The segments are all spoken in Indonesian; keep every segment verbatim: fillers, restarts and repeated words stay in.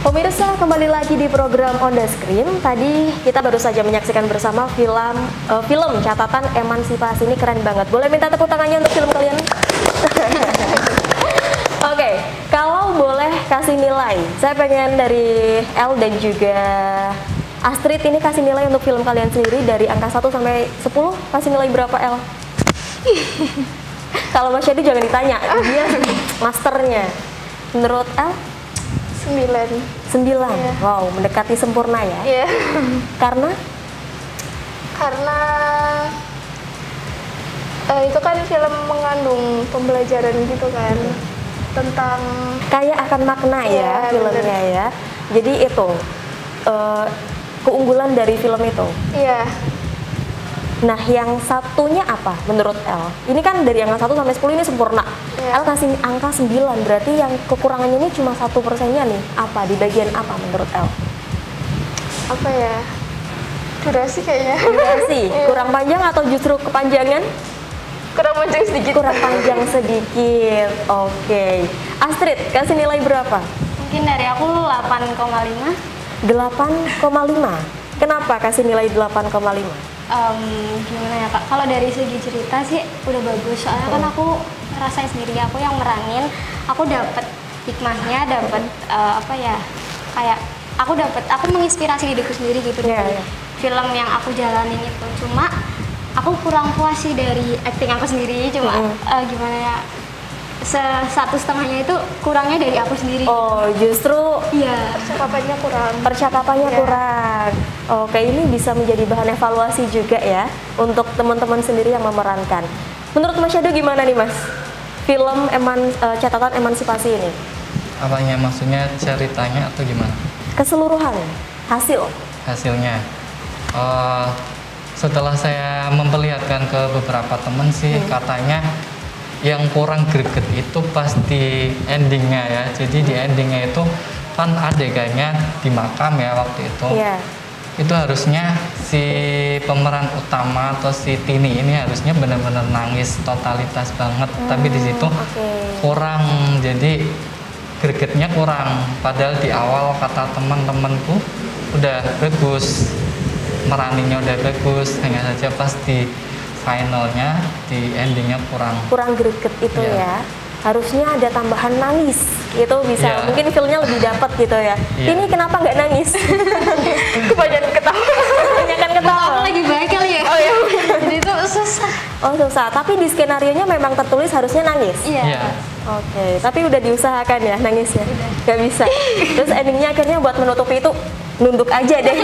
Pemirsa, kembali lagi di program On The Screen. Tadi kita baru saja menyaksikan bersama film uh, film catatan emansipasi. Ini keren banget. Boleh minta tepuk tangannya untuk film kalian? Oke, okay, kalau boleh kasih nilai, saya pengen dari El dan juga Astrid ini kasih nilai untuk film kalian sendiri dari angka satu sampai sepuluh. Kasih nilai berapa, El? Kalau Mas Syadi jangan ditanya, dia masternya. Menurut El? Sembilan. Sembilan. Yeah. Wow, mendekati sempurna ya. Iya. Yeah. Karena? Karena uh, itu kan film mengandung pembelajaran gitu kan, tentang kayak akan makna ya, yeah, filmnya bener. Ya. Jadi itu uh, keunggulan dari film itu. Iya. Yeah. Nah, yang satunya apa menurut El? Ini kan dari angka satu sampai sepuluh ini sempurna. Yeah. El kasih angka sembilan, berarti yang kekurangannya ini cuma satu persennya nih. Apa? Di bagian apa menurut El? Apa ya? Durasi kayaknya. Durasi? Yeah. Kurang panjang atau justru kepanjangan? Kurang panjang sedikit. Kurang panjang sedikit. Oke. Okay. Astrid, kasih nilai berapa? Mungkin dari aku delapan koma lima. delapan koma lima. Kenapa kasih nilai delapan koma lima? Um, gimana ya Kak, kalau dari segi cerita sih udah bagus, soalnya kan aku ngerasain sendiri, aku yang meranin, aku dapet hikmahnya, dapet uh, apa ya, kayak aku dapet, aku menginspirasi diriku sendiri gitu yeah, dari yeah. film yang aku jalanin itu. Cuma aku kurang puas sih dari acting aku sendiri, cuma mm. uh, gimana ya, satu setengahnya itu kurangnya dari aku sendiri. Oh, justru iya, percakapannya kurang. Percakapannya ya. kurang. Oke, ini bisa menjadi bahan evaluasi juga ya untuk teman-teman sendiri yang memerankan. Menurut Mas Syado gimana nih Mas? Film eman, uh, catatan emansipasi ini? Apanya, maksudnya ceritanya atau gimana? Keseluruhan, hasil. Hasilnya. Uh, setelah saya memperlihatkan ke beberapa teman sih, hmm. katanya yang kurang greget itu pasti endingnya ya. Jadi di endingnya itu kan adegannya di makam ya waktu itu. Yeah. Itu harusnya si pemeran utama atau si Tini ini harusnya benar-benar nangis totalitas banget. Hmm, tapi di situ okay. kurang, jadi gregetnya kurang. Padahal di awal kata teman-temanku udah bagus, meraninya udah bagus, hanya saja pas di finalnya, di endingnya kurang kurang greget itu yeah. ya. Harusnya ada tambahan nangis, itu bisa yeah. mungkin feelnya lebih dapat gitu ya. Yeah. Ini kenapa nggak nangis? Kebanyakan ketawa. Kebanyakan ketawa. Aku lagi baik kali ya. Oh ya. Jadi itu susah. Oh susah. Tapi di skenario nya memang tertulis harusnya nangis. Iya. Yeah. Yeah. Oke. Okay. Tapi udah diusahakan ya nangisnya. Udah. Gak bisa. Terus endingnya akhirnya buat menutupi itu nunduk aja deh.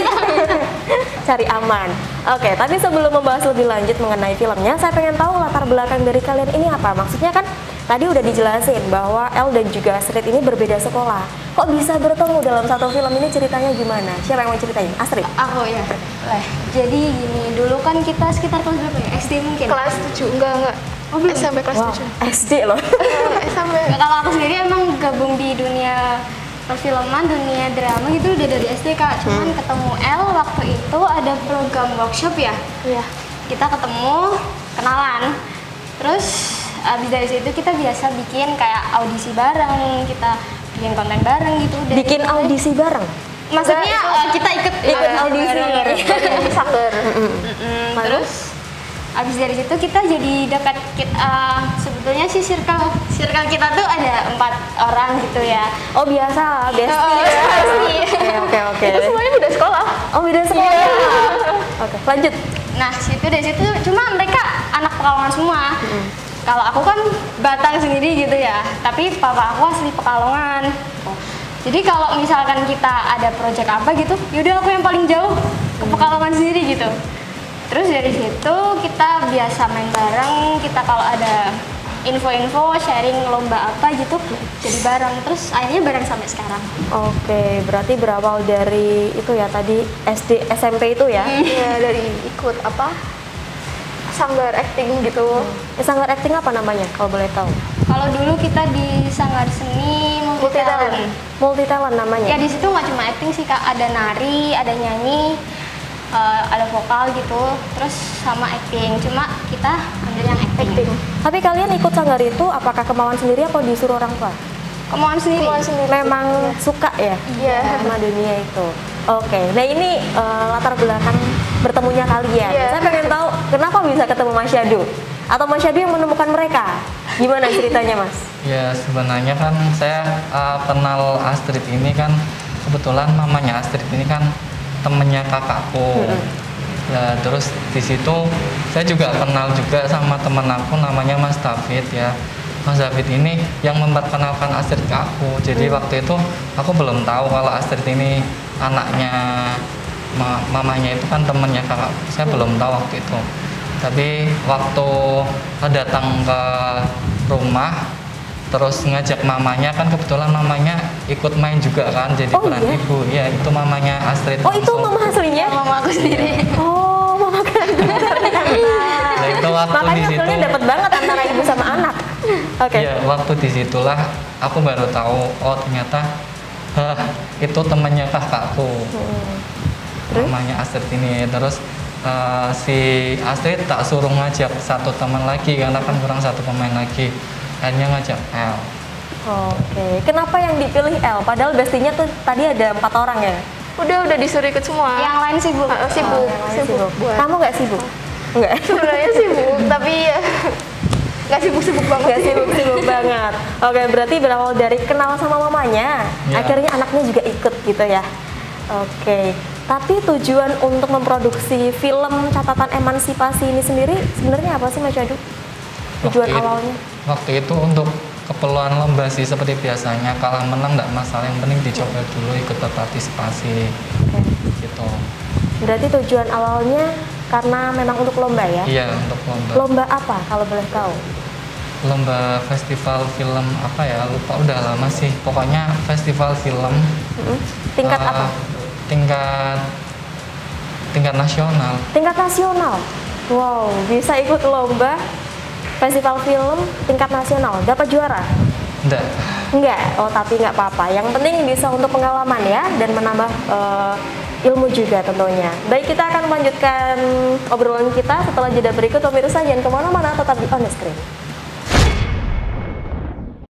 Cari aman. Oke, tapi sebelum membahas lebih lanjut mengenai filmnya, saya pengen tahu latar belakang dari kalian ini apa. Maksudnya kan tadi udah dijelasin bahwa El dan juga Astrid ini berbeda sekolah. Kok bisa bertemu dalam satu film ini, ceritanya gimana? Siapa yang mau ceritain? Astrid? Aku ya. Boleh. Jadi gini, dulu kan kita sekitar kelas berapa ya? S D mungkin? Kelas tujuh, enggak, enggak. Oh, belum? Sampai kelas Wow, tujuh. S D loh. Sampai. Kalau aku sendiri emang gabung di dunia perfilman, dunia drama gitu udah dari S D Kak. Cuman hmm. ketemu El waktu itu ada program workshop ya. Iya. Kita ketemu, kenalan. Terus abis dari situ kita biasa bikin kayak audisi bareng, kita bikin konten bareng gitu. Dari Bikin itu, audisi bareng? maksudnya uh, kita ikut Ikut uh, audisi. bareng. Saker. Mm-mm. Terus abis dari situ kita jadi dekat. Kita, uh, sebetulnya sih circle circle kita tuh ada empat orang gitu ya. Oh biasa, bestie. Oh, ya. bestie. Oke oke oke. Itu semuanya udah sekolah. Oh beda sekolah. Yeah. Oke, lanjut. Nah situ dari situ cuma mereka anak Pekalongan semua. Mm. Kalau aku kan Batang sendiri gitu ya. Tapi papa aku asli Pekalongan. Oh. Jadi kalau misalkan kita ada project apa gitu, yaudah aku yang paling jauh ke Pekalongan sendiri gitu. Terus dari situ kita biasa main bareng, kita kalau ada info-info, sharing lomba apa gitu, jadi bareng. Terus akhirnya bareng sampai sekarang. Oke, berarti berawal dari itu ya tadi S D, S M P itu ya? Iya, dari ikut apa? Sanggar acting gitu. Hmm. Sanggar acting apa namanya kalau boleh tahu? Kalau dulu kita di Sanggar Seni Multi Talent. Multi Talent namanya? Ya di situ nggak cuma acting sih Kak, ada nari, ada nyanyi, uh, ada vokal gitu, terus sama acting. Cuma kita ambil yang acting. acting. Tapi kalian ikut sanggar itu apakah kemauan sendiri atau disuruh orang tua? Kemauan sendiri. Kemauan sendiri. Memang suka ya Iya. sama dunia itu. Oke, nah ini eh, latar belakang bertemunya kalian. Iya. Saya pengen tahu kenapa bisa ketemu Mas Syahdu atau Mas Syahdu yang menemukan mereka. Gimana ceritanya, Mas? Ya sebenarnya kan saya uh, kenal Astrid ini kan kebetulan mamanya Astrid ini kan temennya kakakku. Ya terus di situ saya juga kenal juga sama teman aku namanya Mas David ya. Mas David ini yang memperkenalkan Astrid ke aku. Jadi waktu itu aku belum tahu kalau Astrid ini anaknya ma- mamanya itu kan temennya kakak. Saya belum tahu waktu itu. Tapi waktu datang ke rumah terus ngajak mamanya, kan kebetulan mamanya ikut main juga kan, jadi Oh, peran iya? ibu. Ya itu mamanya Astrid. Oh, itu langsung. mama aslinya? Mama aku sendiri. Oh, mama kandung ternyata. Nah, itu waktu Makanya di situ. hasilnya dapat banget antara ibu sama anak. Oke. Iya, waktu disitulah aku baru tahu, oh ternyata hah, itu temannya kakakku. Hmm. Terus? Namanya Astrid ini. Terus eh, si Astrid tak suruh ngajak satu teman lagi karena kan kurang satu pemain lagi. Akhirnya ngajak El. Oke, kenapa yang dipilih L? Padahal bestinya tuh tadi ada empat orang ya? Udah udah disuruh ikut semua. Yang lain sibuk. Ah, sibuk, Yang lain sibuk. buat. Kamu nggak sibuk? Nggak. Sebenarnya sibuk, tapi ya nggak sibuk-sibuk banget. Nggak sih. sibuk-sibuk banget. Oke, berarti berawal dari kenal sama mamanya, Ya. akhirnya anaknya juga ikut gitu ya? Oke, tapi tujuan untuk memproduksi film catatan emansipasi ini sendiri sebenarnya apa sih Mas Syahdu? Tujuan Waktu it- awalnya? Waktu itu untuk keperluan lomba sih, seperti biasanya, kalah menang nggak masalah, yang penting dicoba dulu, ikut berpartisipasi Oke. gitu. Berarti tujuan awalnya karena memang untuk lomba ya? Iya, untuk lomba. Lomba apa kalau boleh tahu? Lomba festival film apa ya, lupa, udah lama sih. Pokoknya festival film. Mm-mm. Tingkat eh, apa? Tingkat tingkat nasional. Tingkat nasional. Wow, bisa ikut lomba festival film tingkat nasional, dapat juara? Enggak. Enggak. Oh, tapi nggak apa-apa. Yang penting bisa untuk pengalaman ya dan menambah eh, ilmu juga tentunya. Baik, kita akan melanjutkan obrolan kita setelah jeda berikut. Pemirsa jangan kemana-mana, tetap di On The Screen.